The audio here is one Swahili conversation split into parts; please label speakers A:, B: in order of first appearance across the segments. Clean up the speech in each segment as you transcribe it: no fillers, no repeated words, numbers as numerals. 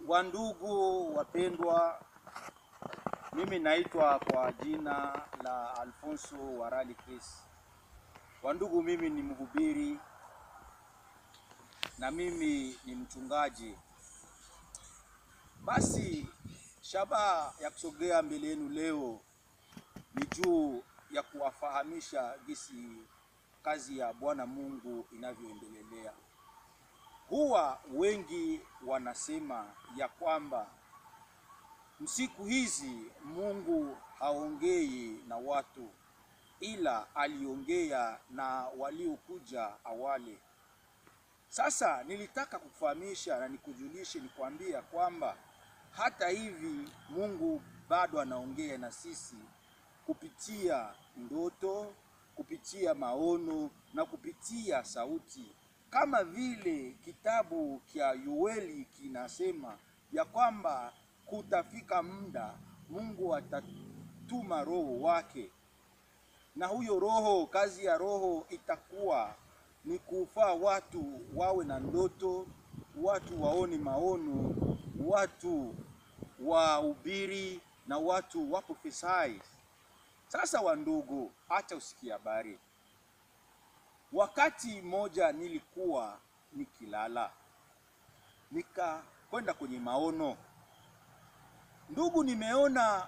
A: Wandugu wapendwa, mimi naitwa kwa jina la Alfonso Warali Chris. Wandugu, mimi ni mhubiri na mimi ni mchungaji. Basi shabaha ya kusogea mbele yenu leo ni juu ya kuwafahamisha jinsi kazi ya Bwana Mungu inavyoendelea. Huwa wengi wanasema ya kwamba siku hizi Mungu haongei na watu, ila aliongea na waliokuja awali. Sasa nilitaka kufahamisha na nikujulishe, nikwambia kwamba hata hivi Mungu bado anaongea na sisi kupitia ndoto, kupitia maono na kupitia sauti. Kama vile kitabu cha Yoeli kinasema ya kwamba kutafika muda Mungu atatuma roho wake, na huyo roho, kazi ya roho itakuwa ni kufaa watu wawe na ndoto, watu waone maono, watu wahubiri na watu waprofesai. Sasa wandugu, acha usikie habari. Wakati moja nilikuwa nikilala, nikakwenda kwenye maono. Ndugu, nimeona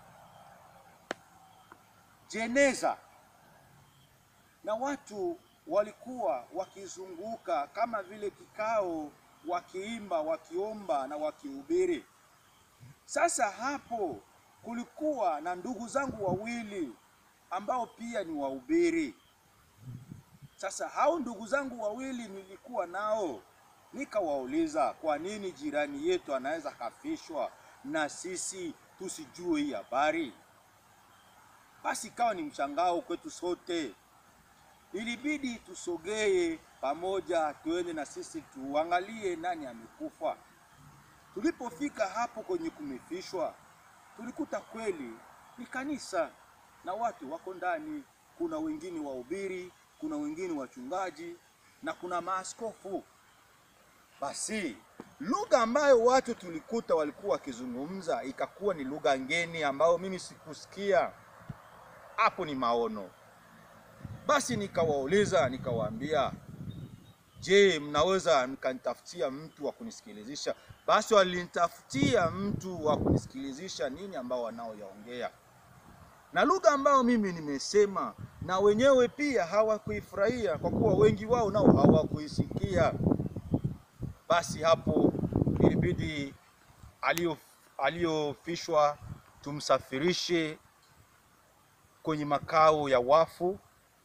A: jeneza na watu walikuwa wakizunguka kama vile kikao, wakiimba, wakiomba na wakihubiri. Sasa hapo kulikuwa na ndugu zangu wawili ambao pia ni wahubiri. Sasa hao ndugu zangu wawili nilikuwa nao, nikawauliza kwa nini jirani yetu anaweza kafishwa na sisi tusijue hii habari. Basi kawa ni mshangao kwetu sote. Ilibidi tusogee pamoja, tuende na sisi tuangalie nani amekufa. Tulipofika hapo kwenye kumefishwa, tulikuta kweli ni kanisa na watu wako ndani. Kuna wengine wahubiri, kuna wengine wachungaji na kuna maaskofu. Basi lugha ambayo watu tulikuta walikuwa wakizungumza ikakuwa ni lugha ngeni ambayo mimi sikusikia. Hapo ni maono. Basi nikawauliza, nikawaambia, je, mnaweza mkanitafutia mtu wa kunisikilizisha? Basi walinitafutia mtu wa kunisikilizisha nini ambao wanaoyaongea. Na lugha ambao mimi nimesema na wenyewe pia hawakuifurahia, kwa kuwa wengi wao nao hawakuisikia. Basi hapo ilibidi aliofishwa tumsafirishe kwenye makao ya wafu.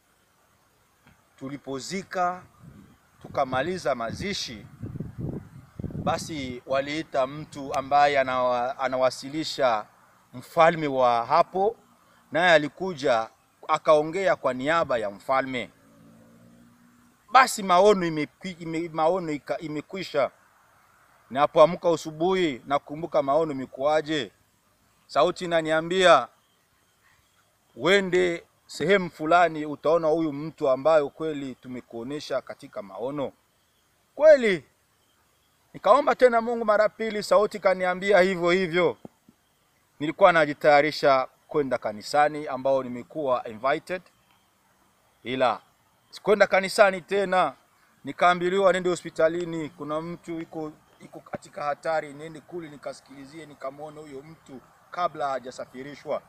A: Tulipozika tukamaliza mazishi, basi waliita mtu ambaye anawasilisha mfalme wa hapo, naye alikuja akaongea kwa niaba ya mfalme. Basi maono imekwisha. Napoamka asubuhi nakumbuka maono imekuaje. Sauti inaniambia, wende sehemu fulani utaona huyu mtu ambaye kweli tumekuonesha katika maono. Kweli nikaomba tena Mungu mara pili, sauti kaniambia hivyo hivyo. Nilikuwa najitayarisha kwenda kanisani ambao nimekuwa invited, ila sikwenda kanisani tena. Nikaambiliwa nende hospitalini, kuna mtu iko katika hatari, nende kule nikasikilizie, nikamwona huyo mtu kabla hajasafirishwa.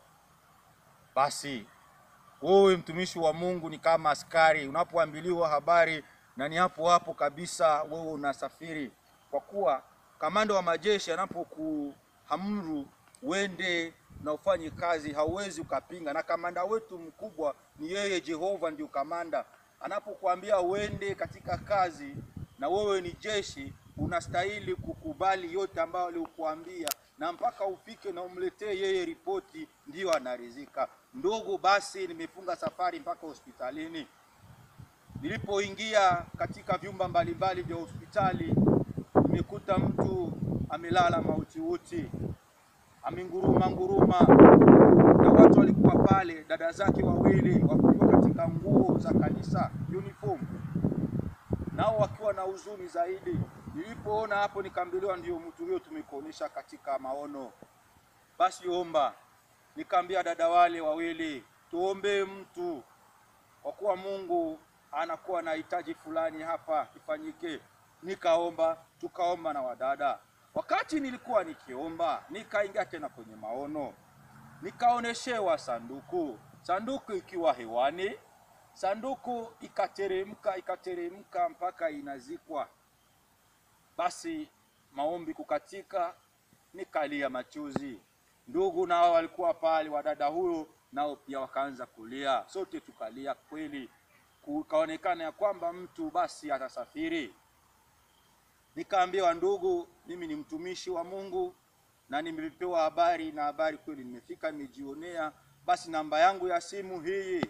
A: Basi wewe mtumishi wa Mungu ni kama askari, unapoambiliwa habari na ni hapo hapo kabisa wewe unasafiri, kwa kuwa kamanda wa majeshi anapokuamuru wende na ufanye kazi hauwezi ukapinga. Na kamanda wetu mkubwa ni yeye Jehovah, ndio kamanda. Anapokuambia uende katika kazi na wewe ni jeshi, unastahili kukubali yote ambayo alikuambia, na mpaka ufike na umletee yeye ripoti, ndio anaridhika. Ndugu, basi nimefunga safari mpaka hospitalini. Nilipoingia katika vyumba mbalimbali vya hospitali, nimekuta mtu amelala mautiuti, amenguruma, na watu walikuwa pale, dada zake wawili wakiwa katika nguo za kanisa, uniform, nao wakiwa na huzuni zaidi. Nilipoona hapo nikaambiwa ndio mtu huyo tumekuonesha katika maono. Basi omba. Nikaambia dada wale wawili, tuombe mtu kwa kuwa Mungu anakuwa na hitaji fulani hapa ifanyike. Nikaomba, tukaomba na wadada. Wakati nilikuwa nikiomba, nikaingia tena kwenye maono. Nikaoneshewa sanduku. Sanduku ikiwa hewani, sanduku ikateremka mpaka inazikwa. Basi maombi kukatika, nikalia machozi. Ndugu nao walikuwa pale, wadada huyo nao pia wakaanza kulia. Sote tukalia kweli. Kukaonekana ya kwamba mtu basi atasafiri. Nikaambiwa, ndugu, mimi ni mtumishi wa Mungu na nimepewa habari, na habari kweli nimefika, nimejionea. Basi namba yangu ya simu hii,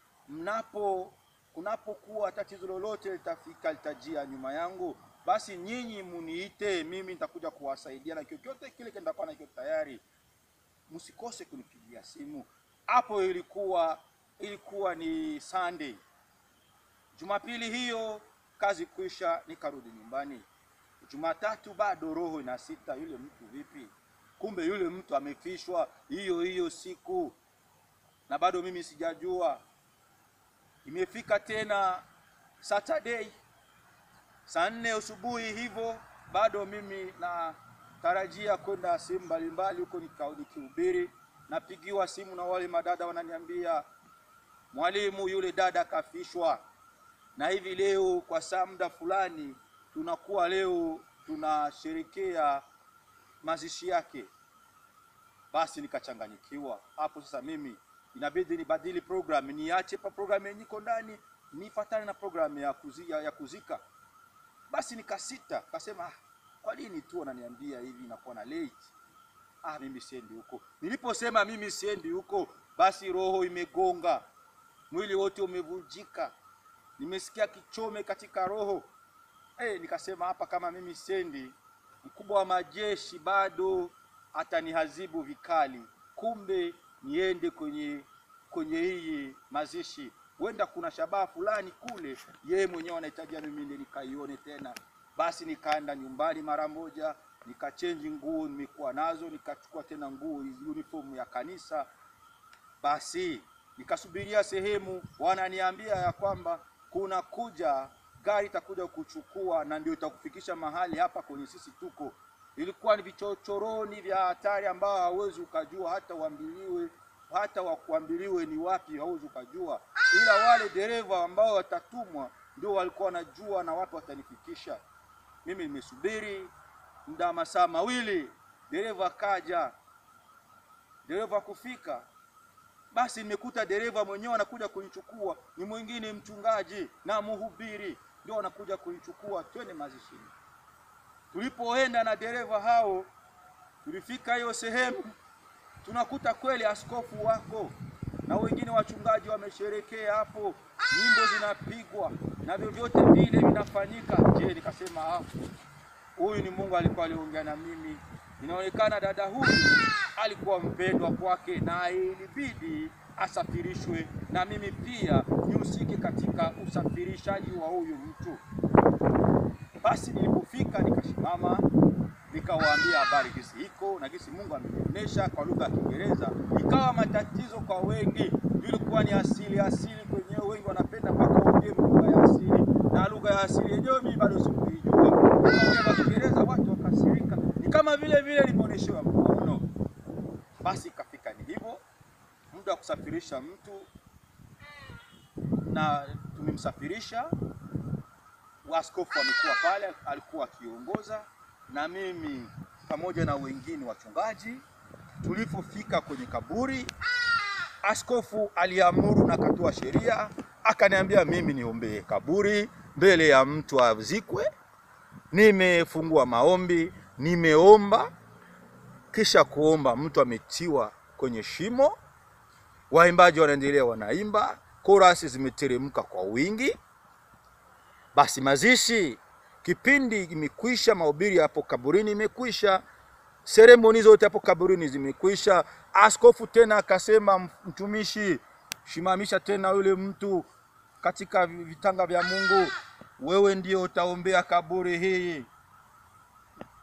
A: kunapokuwa tatizo lolote litafika, litajia nyuma yangu, basi nyinyi muniite, mimi nitakuja kuwasaidia na chochote kile nitakuwa nacho tayari. Msikose kunipigia simu. Hapo ilikuwa ni Sunday. Jumapili hiyo kazi kwisha, nikarudi nyumbani. Jumatatu bado roho inasita, yule mtu vipi? Kumbe yule mtu amefishwa hiyo siku, na bado mimi sijajua. Imefika tena Saturday saa 4 asubuhi hivyo, bado mimi na tarajia kwenda sehemu mbalimbali huko nikihubiri. Napigiwa simu na wale madada wananiambia, mwalimu, yule dada kafishwa, na hivi leo kwa saa muda fulani tunakuwa leo tunasherekea mazishi yake. Basi nikachanganyikiwa. Hapo sasa mimi inabidi nibadili program, niache program yenye iko ndani nifuatane na program ya kuzika. Basi nikasita, kasema kwa nini tu wananiambia hivi inakuwa na late? Mimi siendi huko. Niliposema mimi siendi huko, basi roho imegonga, mwili wote umevunjika, nimesikia kichome katika roho. Nikasema hapa kama mimi siendi, mkubwa wa majeshi bado atanihazibu vikali. Kumbe niende kwenye hii mazishi, huenda kuna shabaha fulani kule, yeye mwenyewe anahitaji mimi ndiye nikaione tena. Basi nikaenda nyumbani mara moja, nikachange nguo nimekuwa nazo, nikachukua tena nguo uniform ya kanisa. Basi nikasubiria sehemu, wananiambia ya kwamba kuna kuja gari itakuja kuchukua na ndio itakufikisha mahali hapa kwenye sisi tuko. Ilikuwa ni vichochoroni vya hatari ambao hauwezi ukajua, hata wakuambiliwe ni wapi hauwezi ukajua, ila wale dereva ambao watatumwa ndio walikuwa wanajua na wapi watanifikisha. Mimi nimesubiri muda masaa 2, dereva kaja. Dereva kufika, basi nimekuta dereva mwenyewe anakuja kunichukua, ni mwingine mchungaji na mhubiri ndio anakuja kunichukua twende mazishini. Tulipoenda na dereva hao, tulifika hiyo sehemu, tunakuta kweli askofu wako na wengine wachungaji wamesherekea hapo, nyimbo zinapigwa na vyovyote vile vinafanyika. Je, nikasema huyu ni Mungu alikuwa aliongea na mimi. Inaonekana dada huyu alikuwa mpendwa kwake na ilibidi asafirishwe, na mimi pia nihusike katika usafirishaji wa huyu mtu. Basi nilipofika nikashimama, nikawaambia habari gisi iko na gisi Mungu amenionyesha kwa lugha ya Kiingereza. Ikawa matatizo kwa wengi, ilikuwa ni asili kwenyewe, wengi wanapenda mpaka waongee lugha ya asili, na lugha ya asili yenyewe mimi bado sikuijua. Kwa Kiingereza watu wakasirika, ni kama vile nimeonyeshwa mkono. Basi ikafika ni hivyo, muda wa kusafirisha mtu, na tumemsafirisha. Askofu amekuwa pale, alikuwa akiongoza, na mimi pamoja na wengine wachungaji. Tulipofika kwenye kaburi, askofu aliamuru na katoa sheria, akaniambia mimi niombee kaburi mbele ya mtu azikwe. Nimefungua maombi, nimeomba. Kisha kuomba, mtu ametiwa kwenye shimo, waimbaji wanaendelea wanaimba, korasi zimeteremka kwa wingi. Basi mazishi, kipindi imekwisha, mahubiri hapo kaburini imekwisha, seremoni zote hapo kaburini zimekwisha. Askofu tena akasema, mtumishi, shimamisha tena yule mtu katika vitanga vya Mungu, wewe ndio utaombea kaburi hii.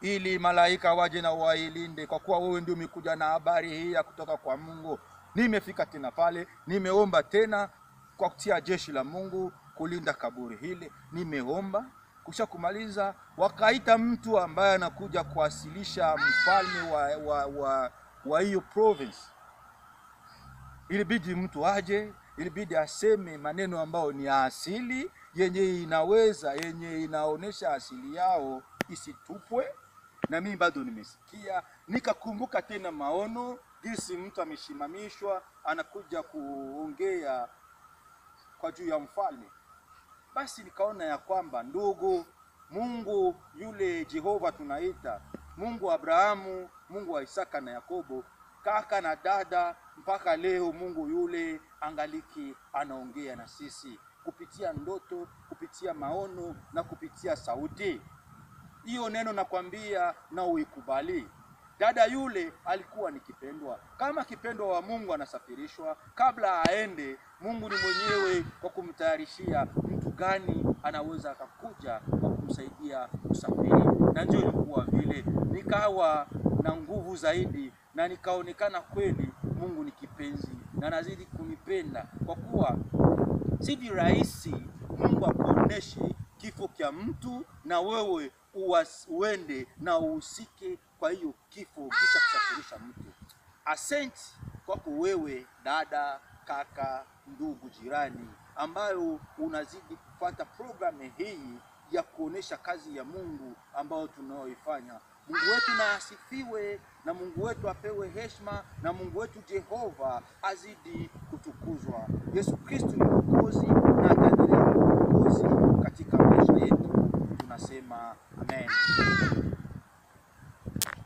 A: ili malaika waje na wailinde, kwa kuwa wewe ndio umekuja na habari hii ya kutoka kwa Mungu. Nimefika tena pale, nimeomba tena kwa kutia jeshi la Mungu kulinda kaburi hili. Nimeomba kisha kumaliza, wakaita mtu ambaye anakuja kuwasilisha mfalme wa hiyo province. Ilibidi mtu aje, ilibidi aseme maneno ambayo ni asili, yenye inaonesha asili yao isitupwe. Na mimi bado nimesikia, nikakumbuka tena maono jinsi mtu ameshimamishwa anakuja kuongea kwa juu ya mfalme. Basi nikaona ya kwamba ndugu, Mungu yule Jehovah tunaita, Mungu wa Abrahamu, Mungu wa Isaka na Yakobo, kaka na dada, mpaka leo Mungu yule angaliki anaongea na sisi kupitia ndoto, kupitia maono na kupitia sauti. Hiyo neno nakwambia na uikubali. Dada yule alikuwa ni kipendwa. Kama kipendwa wa Mungu anasafirishwa, kabla aende, Mungu ni mwenyewe kwa kumtayarishia mtu gani anaweza akakuja kwa kumsaidia kusafiri. Na ndio ilikuwa vile, nikawa na nguvu zaidi na nikaonekana kweli Mungu ni kipenzi na anazidi kunipenda, kwa kuwa si rahisi Mungu akuoneshe kifo kia mtu na wewe uende na uhusike kwa hiyo kifo kisha kusafirisha mtu. Asante kwako wewe dada, kaka, ndugu, jirani ambayo unazidi kufuata programu hii ya kuonesha kazi ya Mungu ambayo tunaoifanya. Mungu wetu na asifiwe, na Mungu wetu apewe heshima, na Mungu wetu Jehovah azidi kutukuzwa. Yesu Kristo ni Mwokozi na ataendelea kuwa Mwokozi katika maisha yetu. Tunasema amen.